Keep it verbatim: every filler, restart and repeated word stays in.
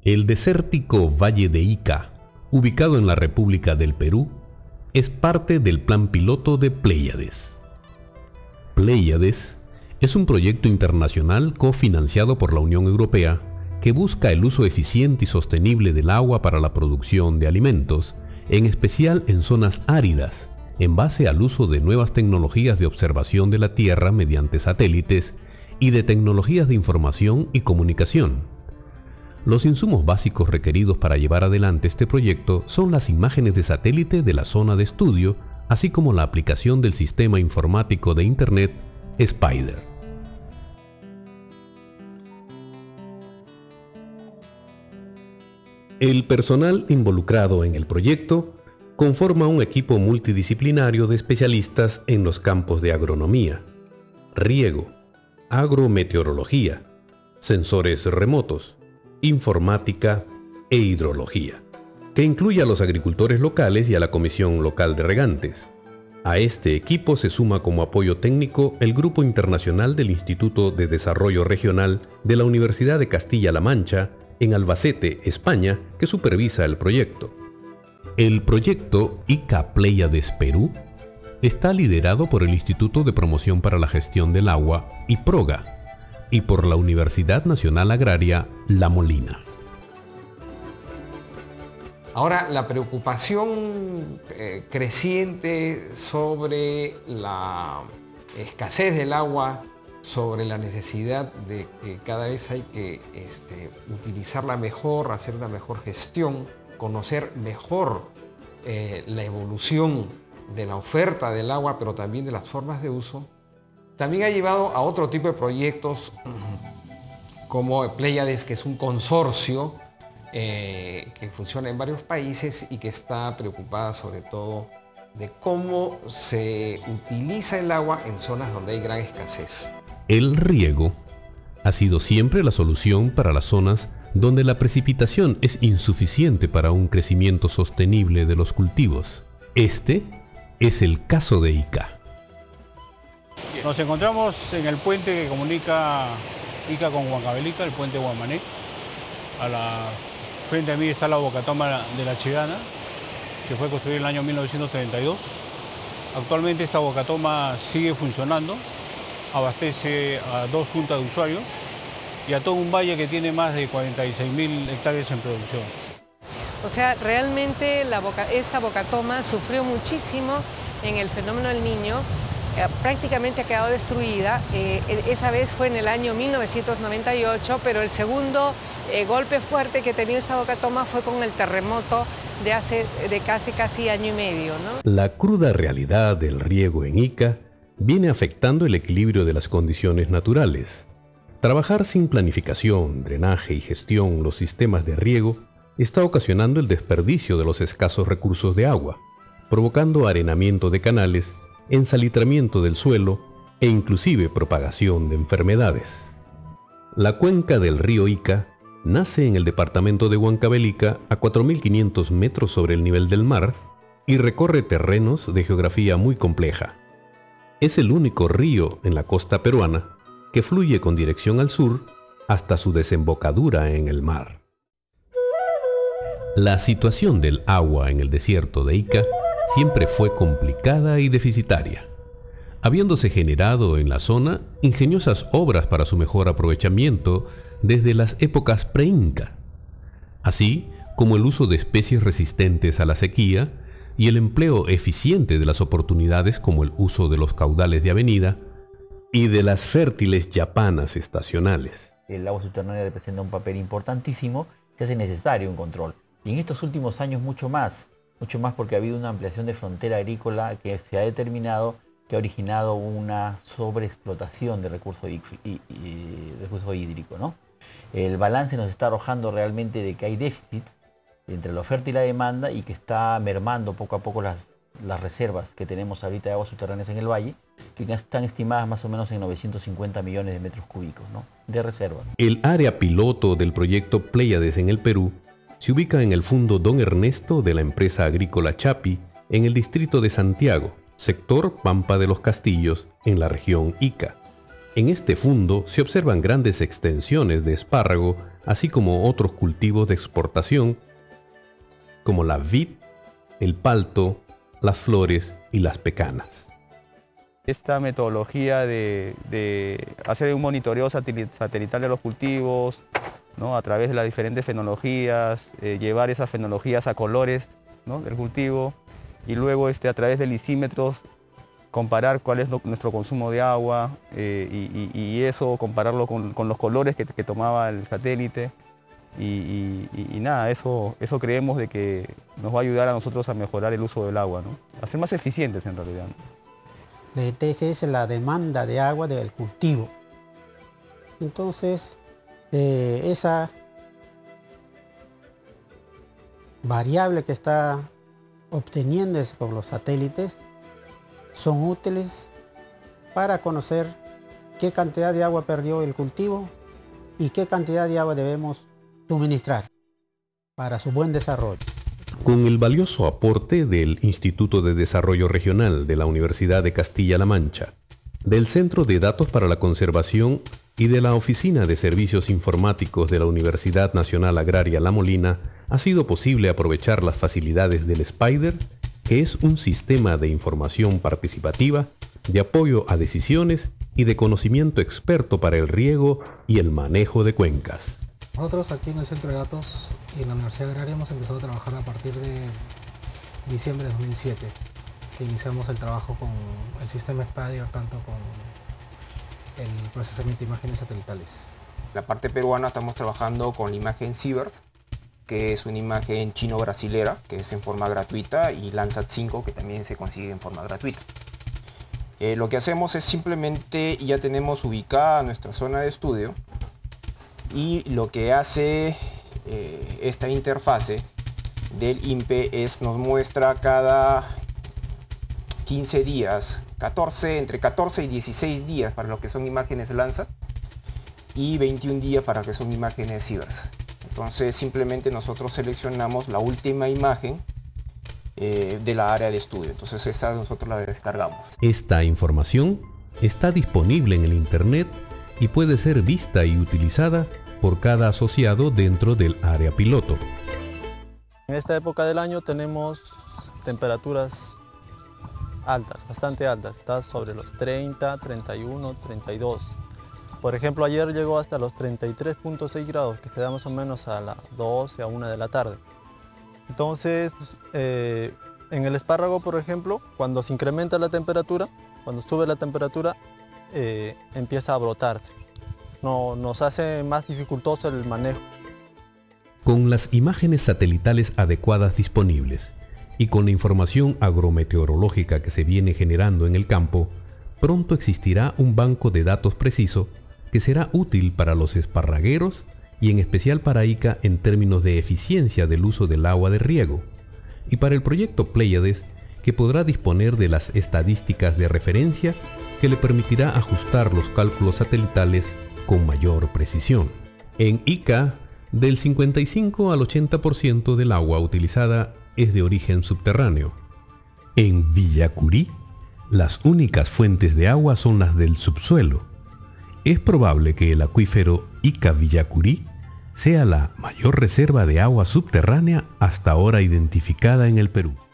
El desértico Valle de Ica, ubicado en la República del Perú, es parte del plan piloto de Pléyades. Pléyades es un proyecto internacional cofinanciado por la Unión Europea que busca el uso eficiente y sostenible del agua para la producción de alimentos, en especial en zonas áridas, en base al uso de nuevas tecnologías de observación de la Tierra mediante satélites y de tecnologías de información y comunicación. Los insumos básicos requeridos para llevar adelante este proyecto son las imágenes de satélite de la zona de estudio, así como la aplicación del sistema informático de Internet Spider. El personal involucrado en el proyecto conforma un equipo multidisciplinario de especialistas en los campos de agronomía, riego, agrometeorología, sensores remotos, informática e hidrología, que incluye a los agricultores locales y a la Comisión Local de Regantes. A este equipo se suma como apoyo técnico el Grupo Internacional del Instituto de Desarrollo Regional de la Universidad de Castilla-La Mancha, en Albacete, España, que supervisa el proyecto. El proyecto Ica Pléyades Perú está liderado por el Instituto de Promoción para la Gestión del Agua, IPROGA, y por la Universidad Nacional Agraria La Molina. Ahora, la preocupación eh, creciente sobre la escasez del agua, sobre la necesidad de que cada vez hay que este, utilizarla mejor, hacer una mejor gestión, conocer mejor eh, la evolución de la oferta del agua, pero también de las formas de uso, también ha llevado a otro tipo de proyectos como Pléyades, que es un consorcio eh, que funciona en varios países y que está preocupada sobre todo de cómo se utiliza el agua en zonas donde hay gran escasez. El riego ha sido siempre la solución para las zonas donde la precipitación es insuficiente para un crecimiento sostenible de los cultivos. Este es el caso de Ica. Nos encontramos en el puente que comunica Ica con Huancavelica, el puente Guamané. A la frente a mí está la bocatoma de la Chigana, que fue construida en el año mil novecientos treinta y dos. Actualmente esta bocatoma sigue funcionando, abastece a dos juntas de usuarios y a todo un valle que tiene más de cuarenta y seis mil hectáreas en producción. O sea, realmente la boca, esta bocatoma sufrió muchísimo en el fenómeno del Niño. Prácticamente ha quedado destruida. Eh, esa vez fue en el año mil novecientos noventa y ocho, pero el segundo eh, golpe fuerte que tenía esta bocatoma fue con el terremoto de hace de casi casi año y medio, ¿no? La cruda realidad del riego en Ica viene afectando el equilibrio de las condiciones naturales. Trabajar sin planificación, drenaje y gestión los sistemas de riego está ocasionando el desperdicio de los escasos recursos de agua, provocando arenamiento de canales, ensalitramiento del suelo e inclusive propagación de enfermedades. La cuenca del río Ica nace en el departamento de Huancavelica a cuatro mil quinientos metros sobre el nivel del mar y recorre terrenos de geografía muy compleja. Es el único río en la costa peruana que fluye con dirección al sur hasta su desembocadura en el mar. La situación del agua en el desierto de Ica siempre fue complicada y deficitaria, habiéndose generado en la zona ingeniosas obras para su mejor aprovechamiento desde las épocas pre-inca, así como el uso de especies resistentes a la sequía y el empleo eficiente de las oportunidades como el uso de los caudales de avenida y de las fértiles yapanas estacionales. El agua subterránea representa un papel importantísimo, se hace necesario un control, y en estos últimos años mucho más, mucho más porque ha habido una ampliación de frontera agrícola que se ha determinado que ha originado una sobreexplotación de recurso, y, y, y, recurso hídrico, ¿no? El balance nos está arrojando realmente de que hay déficits entre la oferta y la demanda y que está mermando poco a poco las, las reservas que tenemos ahorita de aguas subterráneas en el valle, que están estimadas más o menos en novecientos cincuenta millones de metros cúbicos, ¿no?, de reservas. El área piloto del proyecto Pléyades en el Perú se ubica en el Fundo Don Ernesto de la empresa agrícola Chapi, en el distrito de Santiago, sector Pampa de los Castillos, en la región Ica, En este fundo se observan grandes extensiones de espárrago, así como otros cultivos de exportación, como la vid, el palto, las flores y las pecanas. Esta metodología de, de hacer un monitoreo satelital de los cultivos, ¿no?, a través de las diferentes fenologías, eh, llevar esas fenologías a colores, ¿no?, del cultivo, y luego este, a través de lisímetros comparar cuál es lo, nuestro consumo de agua, eh, y, y, y eso compararlo con, con los colores que, que tomaba el satélite. Y, y, y, y nada, eso, eso creemos de que nos va a ayudar a nosotros a mejorar el uso del agua, ¿no?, a ser más eficientes en realidad, ¿no? De T C es la demanda de agua del cultivo. Entonces, eh, esa variable que está obteniendo por los satélites son útiles para conocer qué cantidad de agua perdió el cultivo y qué cantidad de agua debemos suministrar para su buen desarrollo. Con el valioso aporte del Instituto de Desarrollo Regional de la Universidad de Castilla-La Mancha, del Centro de Datos para la Conservación y de la Oficina de Servicios Informáticos de la Universidad Nacional Agraria La Molina, ha sido posible aprovechar las facilidades del SPIDER, que es un sistema de información participativa, de apoyo a decisiones y de conocimiento experto para el riego y el manejo de cuencas. Nosotros aquí en el Centro de Datos y en la Universidad Agraria hemos empezado a trabajar a partir de diciembre de dos mil siete, que iniciamos el trabajo con el sistema SPIDER, tanto con el procesamiento de imágenes satelitales. La parte peruana estamos trabajando con la imagen Sivers, que es una imagen chino-brasilera, que es en forma gratuita, y Landsat cinco, que también se consigue en forma gratuita. Eh, lo que hacemos es simplemente, ya tenemos ubicada nuestra zona de estudio, y lo que hace eh, esta interfase del I N P E es nos muestra cada quince días, catorce, entre catorce y dieciséis días para lo que son imágenes Landsat y veintiún días para lo que son imágenes Sivers. Entonces simplemente nosotros seleccionamos la última imagen eh, de la área de estudio, entonces esa nosotros la descargamos. Esta información está disponible en el internet y puede ser vista y utilizada por cada asociado dentro del área piloto. En esta época del año tenemos temperaturas altas, bastante altas, está sobre los treinta, treinta y uno, treinta y dos. Por ejemplo, ayer llegó hasta los treinta y tres punto seis grados, que se da más o menos a las doce, a una de la tarde. Entonces, eh, en el espárrago, por ejemplo, cuando se incrementa la temperatura, cuando sube la temperatura, eh, empieza a brotarse. No, nos hace más dificultoso el manejo. Con las imágenes satelitales adecuadas disponibles y con la información agrometeorológica que se viene generando en el campo, pronto existirá un banco de datos preciso que será útil para los esparragueros y en especial para I C A en términos de eficiencia del uso del agua de riego, y para el proyecto Pléyades, que podrá disponer de las estadísticas de referencia que le permitirá ajustar los cálculos satelitales con mayor precisión. En I C A, del cincuenta y cinco al ochenta por ciento del agua utilizada es de origen subterráneo. En Villacurí, las únicas fuentes de agua son las del subsuelo. Es probable que el acuífero Ica Villacurí sea la mayor reserva de agua subterránea hasta ahora identificada en el Perú.